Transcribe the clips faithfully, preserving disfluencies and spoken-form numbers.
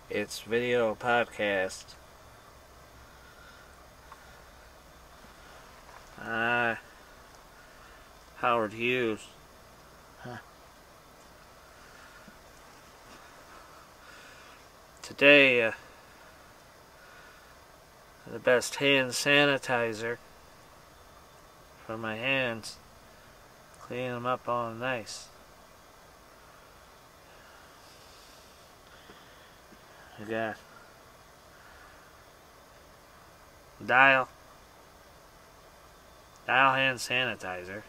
It's video podcast. Ah, uh, Howard Hughes. Huh. Today, uh, the best hand sanitizer for my hands. Clean them up all nice. I got Dial. Dial hand sanitizer.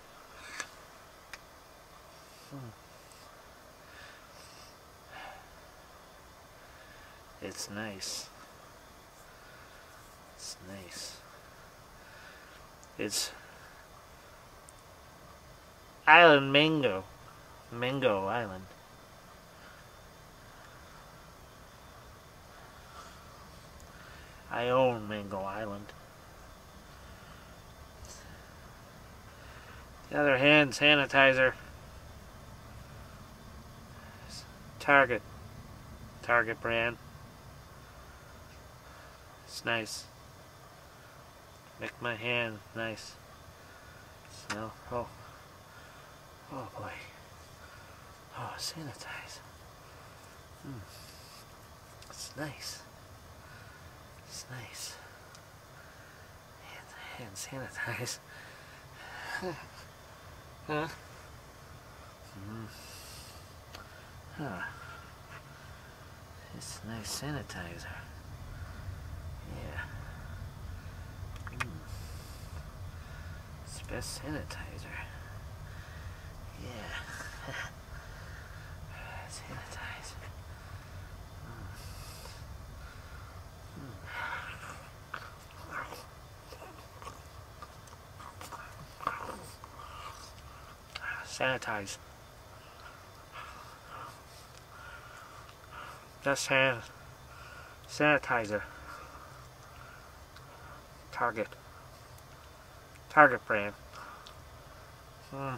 Hmm. It's nice. It's nice. It's Island Mango. Mango Island. I own Mango Island. The other hand sanitizer. Target. Target brand. It's nice. Make my hand nice. Smell. Oh. Oh boy. Oh, sanitize. Mm. It's nice. It's nice. Hand, hand sanitize. Huh? Mm. Huh. It's nice sanitizer. Yeah. Mm. It's the best sanitizer. Yeah. Sanitize. Mm. Sanitize. Best hand sanitizer. Target. Target brand. Mm.